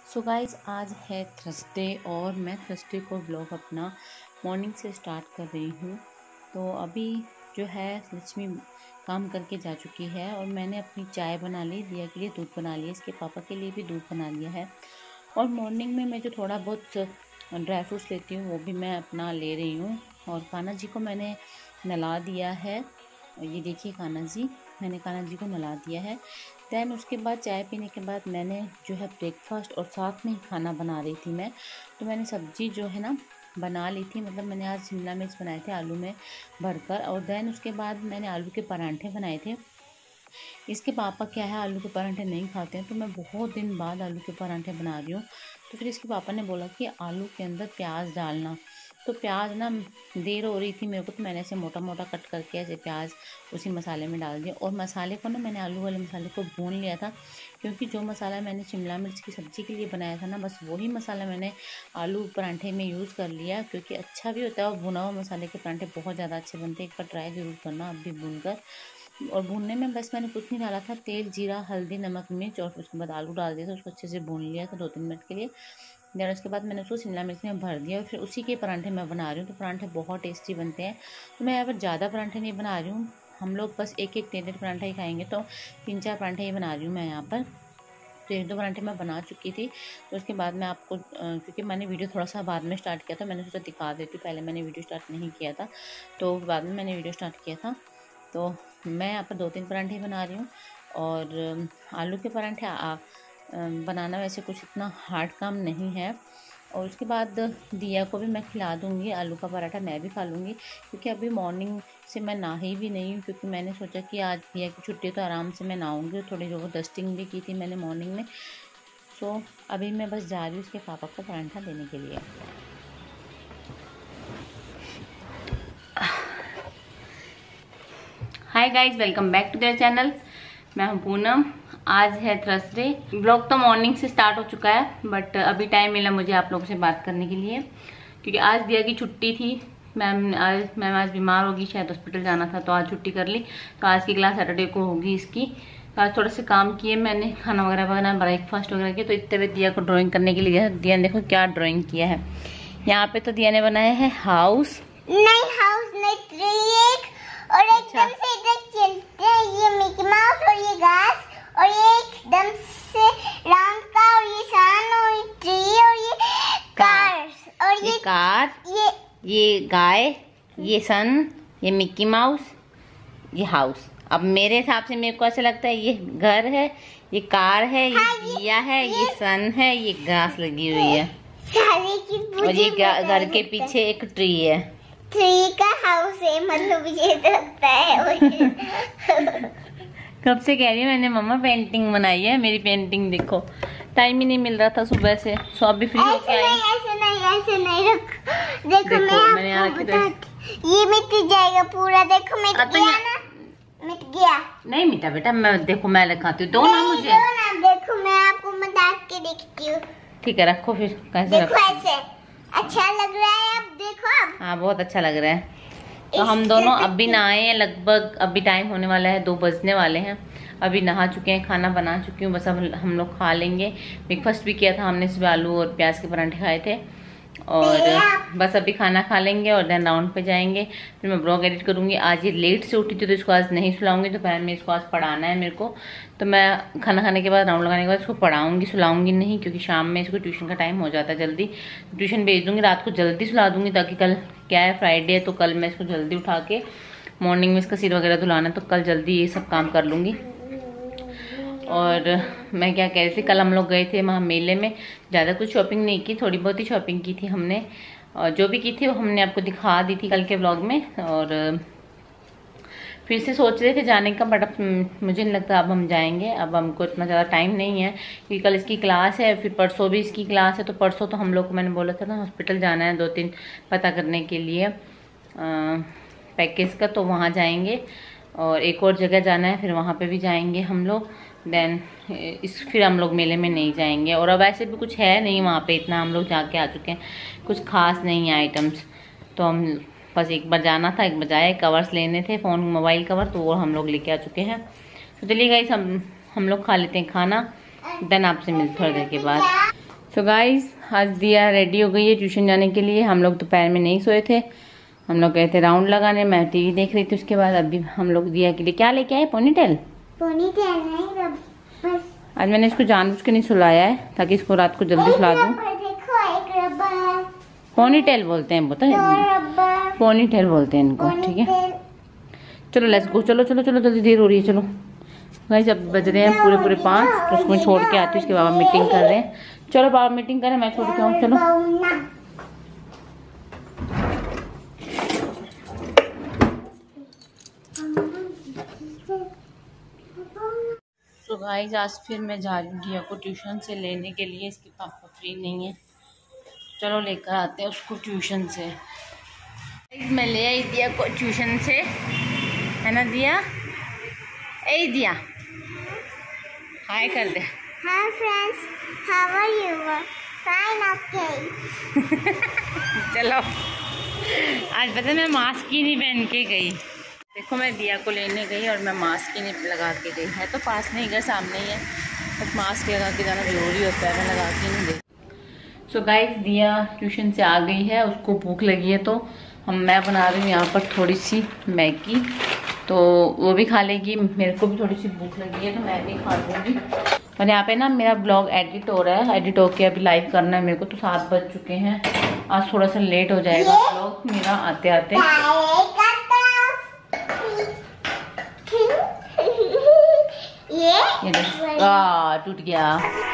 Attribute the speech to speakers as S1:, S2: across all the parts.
S1: So guys आज है Thursday और मैं थर्सडे को व्लॉग अपना मॉर्निंग से स्टार्ट कर रही हूँ। तो अभी जो है लक्ष्मी काम करके जा चुकी है और मैंने अपनी चाय बना ली, दिया के लिए दूध बना लिया, इसके पापा के लिए भी दूध बना लिया है। और मॉर्निंग में मैं जो थोड़ा बहुत ड्राई फ्रूट्स लेती हूँ वो भी मैं अपना ले रही हूँ। और कान्हा जी को मैंने नला दिया है, ये देखिए कान्हा जी, मैंने कान्हा जी को नला दिया है। दैन उसके बाद चाय पीने के बाद मैंने जो है ब्रेकफास्ट और साथ में ही खाना बना रही थी मैं। तो मैंने सब्ज़ी जो है ना बना ली थी, मतलब मैंने आज शिमला मिर्च बनाए थे आलू में भरकर। और दैन उसके बाद मैंने आलू के परांठे बनाए थे। इसके पापा क्या है आलू के परांठे नहीं खाते हैं, तो मैं बहुत दिन बाद आलू के परांठे बना रही हूँ। तो फिर इसके पापा ने बोला कि आलू के अंदर प्याज डालना। तो प्याज ना देर हो रही थी मेरे को, तो मैंने ऐसे मोटा मोटा कट करके ऐसे प्याज उसी मसाले में डाल दिया। और मसाले को ना मैंने आलू वाले मसाले को भून लिया था, क्योंकि जो मसाला मैंने शिमला मिर्च की सब्ज़ी के लिए बनाया था ना, बस वही मसाला मैंने आलू परांठे में यूज़ कर लिया, क्योंकि अच्छा भी होता है और भुना हुआ मसाले के परांठे बहुत ज़्यादा अच्छे बनते हैं। एक बार ट्राई ज़रूर करना आप भी भून कर। और भूनने में बस मैंने कुछ नहीं डाला था, तेल, जीरा, हल्दी, नमक, मिर्च, और उसके बाद आलू डाल दिया था, उसको अच्छे से भून लिया था 2-3 मिनट के लिए। देन उसके बाद मैंने उसको शिमला मिर्च में भर दिया और फिर उसी के परांठे मैं बना रही हूँ। तो परांठे बहुत टेस्टी बनते हैं। तो मैं यहाँ पर ज़्यादा परांठे नहीं बना रही हूँ, हम लोग बस एक एक 1.5 परांठा ही खाएंगे, तो 3-4 परांठे ही बना रही हूँ मैं यहाँ पर। तो 1-2 परांठे मैं बना चुकी थी। तो उसके बाद मैं आपको क्योंकि मैंने वीडियो थोड़ा सा बाद में स्टार्ट किया था, मैंने सोचा दिखा देती हूँ, पहले मैंने वीडियो स्टार्ट नहीं किया था, तो बाद में मैंने वीडियो स्टार्ट किया था। तो मैं यहाँ पर 2-3 परांठे बना रही हूँ। और आलू के परांठे बनाना वैसे कुछ इतना हार्ड काम नहीं है। और उसके बाद दिया को भी मैं खिला दूँगी, आलू का पराठा मैं भी खा लूँगी, क्योंकि अभी मॉर्निंग से मैं नहाई भी नहीं हूँ, क्योंकि मैंने सोचा कि आज दिया की छुट्टी तो आराम से मैं नहाऊँगी। थोड़ी जो डस्टिंग भी की थी मैंने मॉर्निंग में। सो अभी मैं बस जा रही हूँ उसके पापा को पराठा देने के लिए। Hi guys, welcome back to their channel. मैं हूँ पूनम। आज है थर्सडे। ब्लॉग तो मॉर्निंग से स्टार्ट हो चुका है, बट अभी टाइम मिला मुझे आप लोगों से बात करने के लिए, क्योंकि आज दिया की छुट्टी थी। मैम आज बीमार होगी, शायद हॉस्पिटल जाना था, तो आज छुट्टी कर ली। तो आज की क्लास सैटरडे को होगी इसकी। तो आज थोड़ा से काम किए मैंने, खाना वगैरह बनाया, ब्रेकफास्ट वगैरह किया। तो इतने में दिया को ड्राइंग करने के लिए दिया ने देखो क्या ड्राइंग किया है। यहाँ पे तो दिया ने बनाया है हाउस नहीं ट्री, और एकदम से इधर चलते हैं ये मिकी माउस और ये घास, और ये एकदम से राउंड का, और ये सन और ये ट्री और ये कार्स, और ये कार, ये गाय, ये सन, ये मिकी माउस, ये हाउस। अब मेरे हिसाब से मेरे को ऐसा लगता है ये घर है, ये कार है, ये दिया है, ये सन है, ये घास लगी हुई है, और ये घर के पीछे एक ट्री है। ट्री का हाउस है, मतलब ये लगता है। कब से कह रही हूँ मैंने मम्मा पेंटिंग बनाई है, मेरी पेंटिंग देखो। टाइम ही नहीं मिल रहा था सुबह से, सो अभी फ्री होके आई। ऐसे नहीं देखो मैंने यहाँ ये मिट जाएगा पूरा, देखो मिट गया ना, मिट गया। नहीं मिटा बेटा, मैं देखो मैं लगाती हूँ, दो ना मुझे। देखो मैं आपको बता के देखती हूँ। ठीक है रखो फिर, कैसे देखो ऐसे अच्छा लग रहा है, अब देखो अब। हाँ बहुत अच्छा लग रहा है। तो हम दोनों अभी नहाए हैं, लगभग अभी टाइम होने वाला है, 2 बजने वाले हैं। अभी नहा चुके हैं, खाना बना चुकी हूँ, बस अब हम लोग खा लेंगे। ब्रेकफास्ट भी किया था हमने, सुबह आलू और प्याज के पराठे खाए थे, और बस अभी खाना खा लेंगे और देन राउंड पे जाएंगे। फिर मैं ब्लॉग एडिट करूँगी। आज ये लेट से उठी थी, तो इसको आज नहीं सुलाऊंगी, दोपहर में इसको आज पढ़ाना है मेरे को। तो मैं खाना खाने के बाद, राउंड लगाने के बाद इसको पढ़ाऊंगी, सुलाऊंगी नहीं, क्योंकि शाम में इसको ट्यूशन का टाइम हो जाता है जल्दी। ट्यूशन भेज दूँगी, रात को जल्दी सुला दूँगी, ताकि कल क्या है फ्राइडे है, तो कल मैं इसको जल्दी उठा के मॉर्निंग में इसका सिर वगैरह धुलाना है, तो कल जल्दी ये सब काम कर लूँगी। और मैं क्या कह रही थी, कल हम लोग गए थे वहाँ मेले में, ज़्यादा कुछ शॉपिंग नहीं की, थोड़ी बहुत ही शॉपिंग की थी हमने, और जो भी की थी वो हमने आपको दिखा दी थी कल के व्लॉग में। और फिर से सोच रहे थे जाने का, बट मुझे नहीं लगता अब हम जाएंगे, अब हमको इतना ज़्यादा टाइम नहीं है, क्योंकि कल इसकी क्लास है, फिर परसों भी इसकी क्लास है। तो परसों तो हम लोग को मैंने बोला था ना हॉस्पिटल जाना है 2-3 पता करने के लिए पैकेज का, तो वहाँ जाएंगे। और एक और जगह जाना है, फिर वहाँ पे भी जाएंगे हम लोग। देन फिर हम लोग मेले में नहीं जाएंगे। और अब ऐसे भी कुछ है नहीं वहाँ पे, इतना हम लोग जाके आ चुके हैं, कुछ खास नहीं है आइटम्स। तो हम बस एक बार जाना था, एक बजाय कवर्स लेने थे, फ़ोन मोबाइल कवर, तो वो हम लोग लेके आ चुके हैं। तो चलिए गाइस हम लोग खा लेते हैं खाना, देन आपसे मिलते थोड़ी देर के बाद। सो गाइस आज दिया रेडी हो गई है ट्यूशन जाने के लिए। हम लोग दोपहर में नहीं सोए थे, हम लोग गए थे राउंड लगाने, मैं टीवी देख रही थी। उसके बाद अभी हम लोग दिया के लिए क्या लेके आए, पोनीटेल। आज मैंने इसको जानबूझ के नहीं सुलाया है ताकि इसको रात को जल्दी सुला दूं। पोनीटेल बोलते हैं, बता पोनीटेल बोलते हैं इनको, ठीक है। चलो लेट्स गो, चलो चलो चलो जल्दी, देर हो रही है। चलो गाइस अब बज रहे हैं पूरे 5, तो उसको छोड़ के आती हूँ। उसके बाबा मीटिंग कर रहे हैं। चलो बाबा मीटिंग करें, मैं छोड़ के आऊँ। चलो तो गाइस आज फिर मैं जा रही हूँ दिया को ट्यूशन से लेने के लिए। इसके पापा फ्री नहीं है, चलो लेकर आते हैं उसको ट्यूशन से। मैं ले आई दिया को ट्यूशन से, है ना दिया। ए दिया हाय कर दे।
S2: Hi friends, how are you? Fine, okay.
S1: चलो आज पता है मैं मास्क ही नहीं पहन के गई। देखो मैं दिया को लेने गई और मैं मास्क ही नहीं लगा के गई। है तो पास नहीं, घर सामने ही है, बस मास्क लगा के जाना जरूरी होता है, मैं लगा के नहीं गई। सो गाइस दिया ट्यूशन से आ गई है, उसको भूख लगी है तो मैं बना रही हूँ यहाँ पर थोड़ी सी मैगी, तो वो भी खा लेगी। मेरे को भी थोड़ी सी भूख लगी है तो मैं भी खा लूँगी। और यहाँ पे ना मेरा ब्लॉग एडिट हो रहा है, एडिट होके अभी लाइव करना है मेरे को। तो 7 बज चुके हैं, आज थोड़ा सा लेट हो जाएगा ब्लॉग मेरा आते आते। ये टूट गया।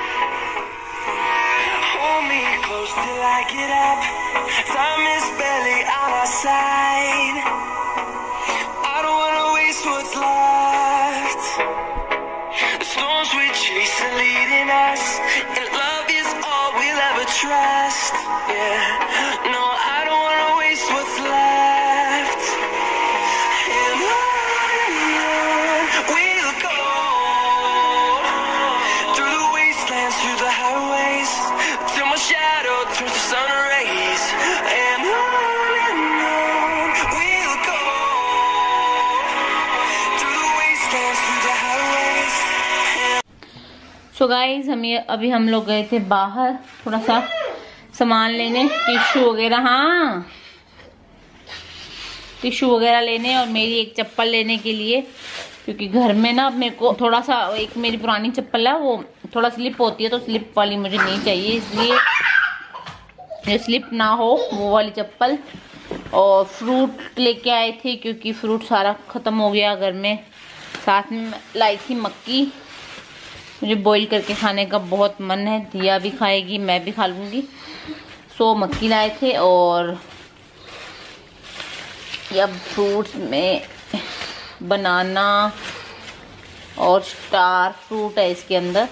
S1: सो गाइज अभी हम लोग गए थे बाहर थोड़ा सा सामान लेने, टिश्यू वगैरह, हाँ टिश्यू वगैरह लेने और मेरी एक चप्पल लेने के लिए, क्योंकि घर में ना मेरे को थोड़ा सा, एक मेरी पुरानी चप्पल है वो थोड़ा स्लिप होती है, तो स्लिप वाली मुझे नहीं चाहिए, इसलिए जो स्लिप ना हो वो वाली चप्पल। और फ्रूट लेके आए थे क्योंकि फ्रूट सारा ख़त्म हो गया घर में। साथ में लाई थी मक्की, मुझे बॉईल करके खाने का बहुत मन है, दिया भी खाएगी मैं भी खा लूँगी। सो मक्की लाए थे। और या फ्रूट्स में बनाना और स्टार फ्रूट है इसके अंदर,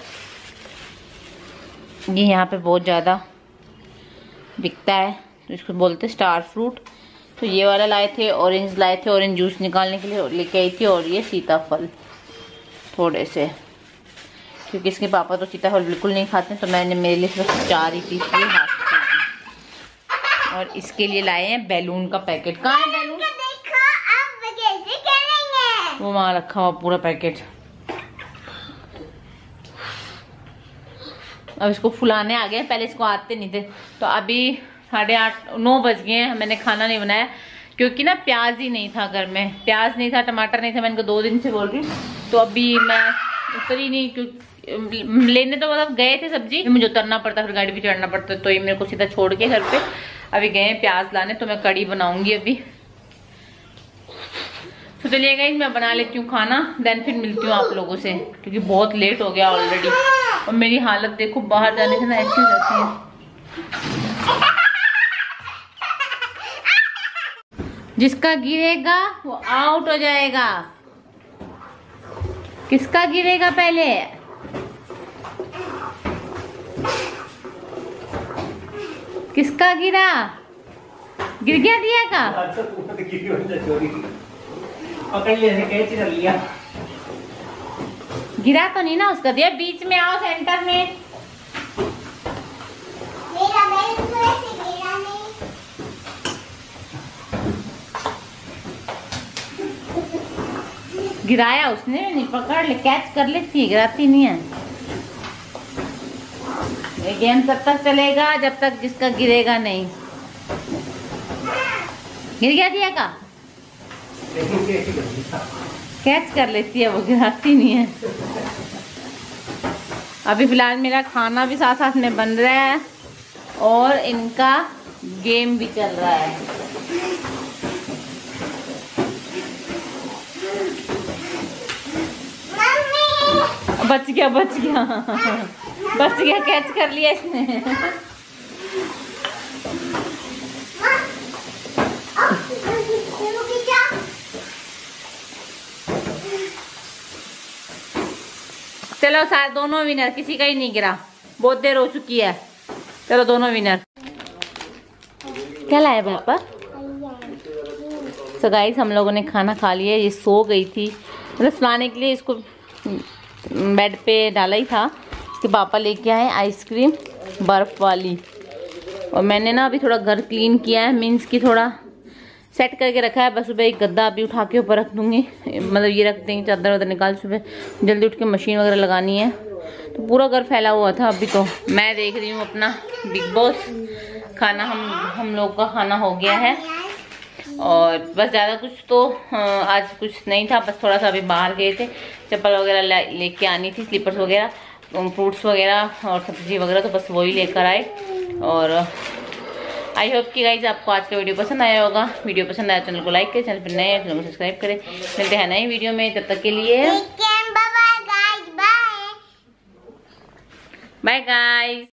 S1: ये यहाँ पे बहुत ज़्यादा बिकता है तो इसको बोलते हैं स्टार फ्रूट। तो ये वाला लाए थे। ऑरेंज लाए थे, ऑरेंज जूस निकालने के लिए लेके आई थी। और ये सीताफल थोड़े से, क्योंकि इसके पापा तो सीताफल बिल्कुल नहीं खाते, तो मैंने मेरे लिए सिर्फ 4 ही पीस लिए, हाफ केजी। और इसके लिए लाए हैं बैलून का पैकेट। कहाँ है बैलून? वो वहाँ रखा हुआ पूरा पैकेट। अब इसको फुलाने आ गए, पहले इसको आते नहीं थे। तो अभी 8:30 9 बज गए हैं, मैंने खाना नहीं बनाया क्योंकि ना प्याज ही नहीं था घर में, प्याज नहीं था, टमाटर नहीं था। मैंने को 2 दिन से बोल रही हूँ, तो अभी मैं उतरी नहीं, क्योंकि लेने तो मतलब गए थे सब्जी, मुझे उतरना पड़ता, फिर गाड़ी भी चढ़ना पड़ता, तो ये मेरे को सीधा छोड़ के घर पे अभी गए प्याज लाने। तो मैं कड़ी बनाऊंगी अभी। तो चलिए गाइस मैं बना लेती हूँ खाना, देन फिर मिलती हूँ आप लोगों से, क्योंकि बहुत लेट हो गया ऑलरेडी। और मेरी हालत देखो, बाहर जाने से ना ऐसी हो जाती है। जिसका गिरेगा वो आउट हो जाएगा। किसका गिरेगा पहले? किसका गिरा? गिर गया दिया का?
S3: पकड़ लिया।
S1: गिरा तो नहीं ना उसका? दिया बीच में आओ, सेंटर में। गिराया उसने नहीं, पकड़ ले, कैच कर लेती है, गिराती नहीं है। ये गेम तब तक चलेगा जब तक जिसका गिरेगा नहीं। गिर गया दिया का कैच कर लेती है वो, गिराती नहीं है। अभी फिलहाल मेरा खाना भी साथ साथ में बन रहा है और इनका गेम भी चल रहा है। बच गया बच गया बच गया, कैच कर लिया इसने। चलो सारे दोनों विनर, किसी का ही नहीं गिरा, बहुत देर हो चुकी है। चलो दोनों विनर। क्या लाया पापा? तो गाइस हम लोगों ने खाना खा लिया। ये सो गई थी, मतलब सुलाने के लिए इसको बेड पे डाला ही था। इसके पापा लेके आए आइसक्रीम बर्फ वाली, और मैंने ना अभी थोड़ा घर क्लीन किया है, मीन्स की थोड़ा सेट करके रखा है। बस सुबह एक गद्दा अभी उठा के ऊपर रख दूंगी, मतलब ये रख देंगे, चादर वादर निकाल, सुबह जल्दी उठ के मशीन वगैरह लगानी है। तो पूरा घर फैला हुआ था। अभी तो मैं देख रही हूँ अपना बिग बॉस। खाना हम लोग का खाना हो गया है, और बस ज़्यादा कुछ तो आज कुछ नहीं था। बस थोड़ा सा अभी बाहर गए थे, चप्पल वगैरह लेके आनी थी, स्लीपर्स वगैरह, फ्रूट्स वगैरह और सब्जी वगैरह, तो बस वही लेकर आए। और आई होप कि गाइज आपको आज का वीडियो पसंद आया होगा। वीडियो पसंद आया चैनल को लाइक करें, चैनल पर नए हैं चैनल को सब्सक्राइब करें। मिलते हैं नई वीडियो में, तब तक के लिए बाय गाइज।